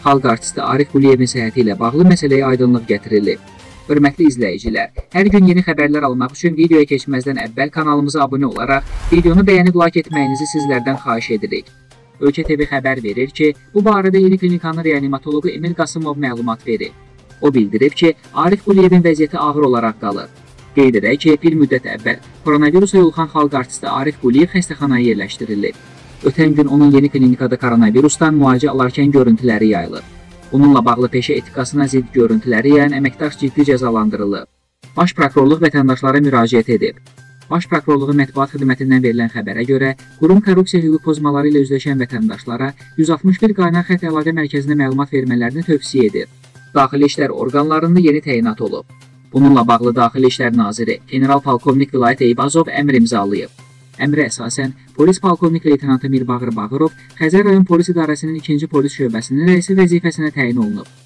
xalq artisti Arif Quliyevin səhhəti ilə bağlı məsələyə aydınlıq gətirilib. Hörmətli izləyicilər, hər gün yeni xəbərlər almaq üçün videoya keçməzdən əvvəl kanalımıza abunə olaraq videonu bəyənib like etməyinizi sizlərdən xahiş edirik. Ölkə TV xəbər verir ki, bu barədə Yeni Klinikanın reanimatoloqu Emil Qasımov məlumat verir. O bildirib ki, Arif Quliyevin vəziyyəti ağır olaraq qalır. Qeyd edək ki, bir müddət əvvəl koronavirusa yoluxan xalq artisti Arif Quliyev xəstəxanaya yerləşdirilib. Ötən gün onun Yeni Klinikada koronavirusdan müalicə alarkən görüntüləri yayılır. Bununla bağlı peşə etikasına zidd görüntüləri yayan əməkdaş ciddi cəzalandırılıb. Baş prokurorluq vətəndaşlara müraciət edib. Baş prokurorluğu mətbuat xidmətindən verilən xəbərə görə, qurum korrupsiya hüquq pozmaları ilə üzləşən vətəndaşlara 161 qaynar xətt əlaqə mərkəzinə məlumat vermələrini tövsiyə edir. Daxili İşlər orqanlarında yeni təyinat olub. Bununla bağlı Daxili İşlər Naziri General Polkovnik Vilayət Eyvazov əmr imzalayıb. Əmrə əsasən, polis polkovnik leytenantı Mirbağır Bağırov Xəzər rayon polis idarəsinin 2-ci polis şöbəsinin rəisi vəzifəsinə təyin olunub.